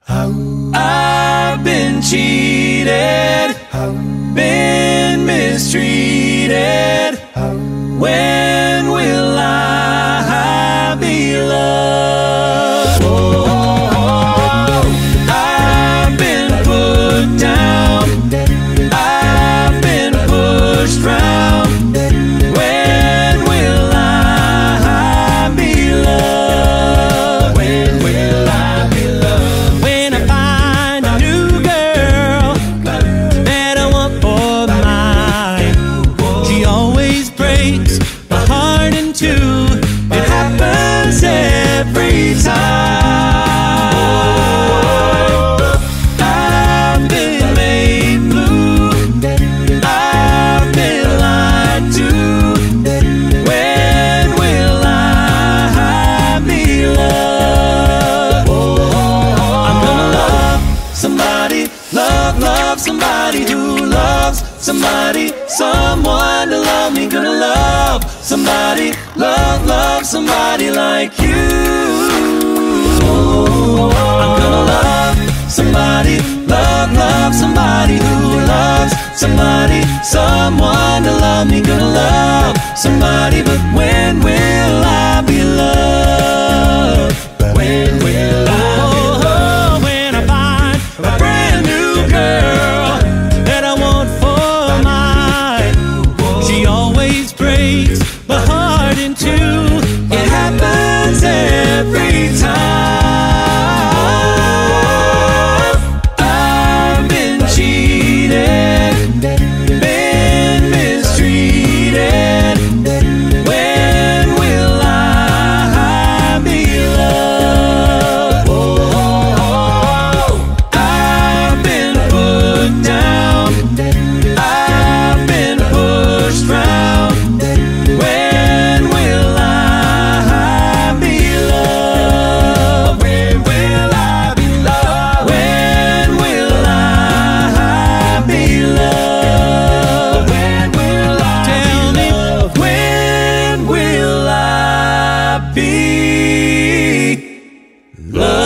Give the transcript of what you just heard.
I've been cheated, been mistreated. When will I be loved? I've been put down, I've been pushed round. When will I be loved? When will I be loved? When I find a new girl that I want for mine, she always breaks my heart in two. It happens every time. I've been made blue, I've been lied to. When will I be loved? I'm gonna love somebody, love somebody who loves somebody, someone to love me. Gonna love somebody, love somebody like you. I'm gonna love somebody, love somebody who loves somebody, someone to love me. Gonna love somebody, but when will I be loved? When will I be loved? When I find a brand new girl that I want for mine, she always breaks my heart in two. It happens every time. I've been cheated, been mistreated. When will I be loved? I've been put down, I've been pushed round. When will I be loved? When will I be loved? When will I be loved? When will I tell me? When will I be loved?